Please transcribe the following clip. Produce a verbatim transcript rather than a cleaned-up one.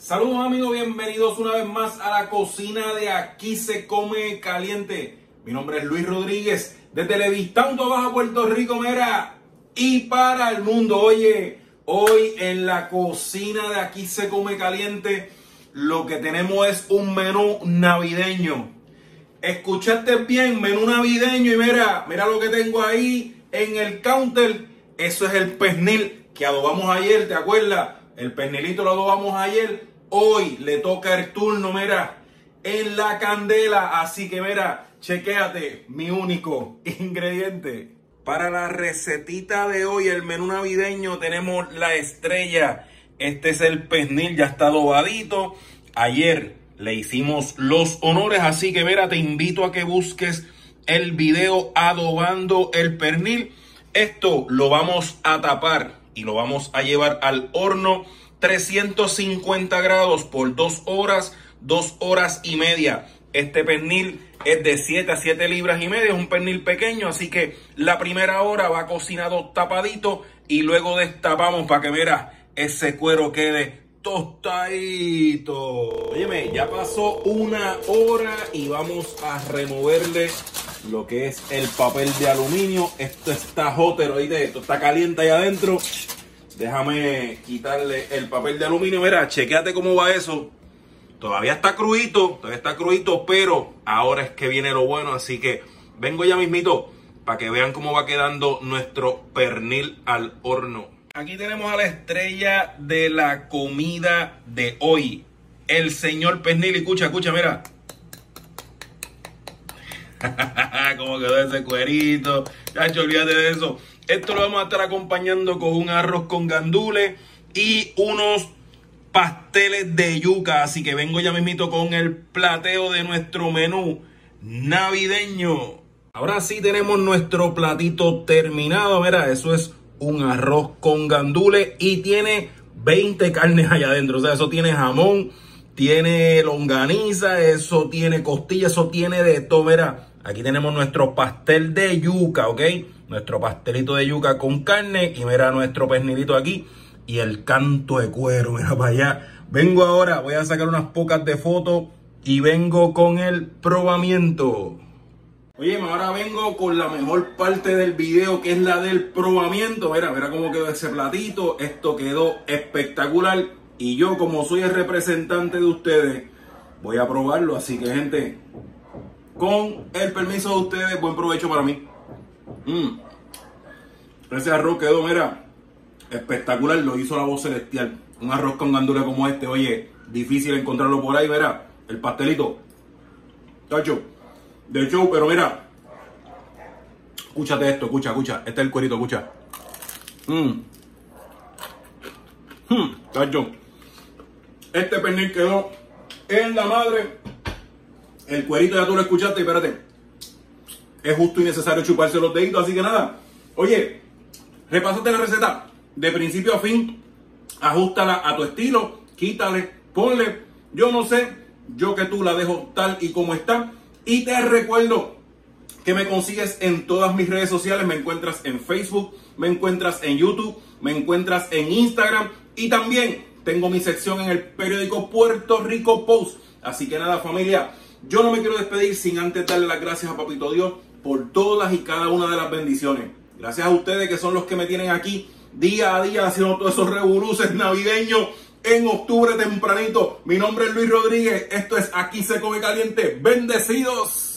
Saludos amigos, bienvenidos una vez más a la cocina de Aquí se come caliente. Mi nombre es Luis Rodríguez, de Televistán, Baja Puerto Rico, mira, y para el mundo. Oye, hoy en la cocina de Aquí se come caliente, lo que tenemos es un menú navideño. Escuchaste bien, menú navideño, y mira, mira lo que tengo ahí en el counter. Eso es el pernil que adobamos ayer, ¿te acuerdas? El pernilito lo adobamos ayer. Hoy le toca el turno, mira, en la candela. Así que mira, chequéate, mi único ingrediente. Para la recetita de hoy, el menú navideño, tenemos la estrella. Este es el pernil, ya está adobadito. Ayer le hicimos los honores, así que mira, te invito a que busques el video adobando el pernil. Esto lo vamos a tapar y lo vamos a llevar al horno trescientos cincuenta grados por dos horas, dos horas y media. Este pernil es de siete a siete libras y media, es un pernil pequeño, así que la primera hora va cocinado tapadito y luego destapamos para que mira, ese cuero quede tostadito. Óyeme, ya pasó una hora y vamos a removerle lo que es el papel de aluminio. Esto está hotter, oíste, esto está caliente ahí adentro. Déjame quitarle el papel de aluminio. Mira, chequéate cómo va eso. Todavía está crudito, todavía está crudito, pero ahora es que viene lo bueno. Así que vengo ya mismito para que vean cómo va quedando nuestro pernil al horno. Aquí tenemos a la estrella de la comida de hoy, el señor pernil. Y escucha, escucha, mira. Cómo quedó ese cuerito. Chacho, olvídate de eso. Esto lo vamos a estar acompañando con un arroz con gandules y unos pasteles de yuca. Así que vengo ya mismito con el plateo de nuestro menú navideño. Ahora sí tenemos nuestro platito terminado. Mira, eso es un arroz con gandules y tiene veinte carnes allá adentro. O sea, eso tiene jamón, tiene longaniza, eso tiene costilla, eso tiene de todo. Mira, aquí tenemos nuestro pastel de yuca, ¿ok? Nuestro pastelito de yuca con carne y mira nuestro pernilito aquí y el canto de cuero, mira para allá. Vengo ahora, voy a sacar unas pocas de fotos y vengo con el probamiento. Oye, ahora vengo con la mejor parte del video, que es la del probamiento. Mira, mira cómo quedó ese platito. Esto quedó espectacular. Y yo, como soy el representante de ustedes, voy a probarlo. Así que, gente, con el permiso de ustedes, buen provecho para mí. Mm. Ese arroz quedó, mira, espectacular. Lo hizo la voz celestial. Un arroz con gandules como este, oye, difícil encontrarlo por ahí. Mira, el pastelito, tacho, de show. Pero mira, escúchate esto, escucha, escucha. Este es el cuerito, escucha. Mmm. Mm. Tacho, este pernil quedó en la madre. El cuerito ya tú lo escuchaste, espérate. Es justo y necesario chuparse los deditos, así que nada. Oye, repásate la receta de principio a fin. Ajustala a tu estilo. Quítale, ponle. Yo no sé, yo que tú la dejo tal y como está. Y te recuerdo que me consigues en todas mis redes sociales. Me encuentras en Facebook, me encuentras en YouTube, me encuentras en Instagram. Y también tengo mi sección en el periódico Puerto Rico Post. Así que nada, familia, yo no me quiero despedir sin antes darle las gracias a Papito Dios por todas y cada una de las bendiciones. Gracias a ustedes que son los que me tienen aquí día a día haciendo todos esos revoluces navideños en octubre tempranito. Mi nombre es Luis Rodríguez. Esto es Aquí se come caliente. Bendecidos.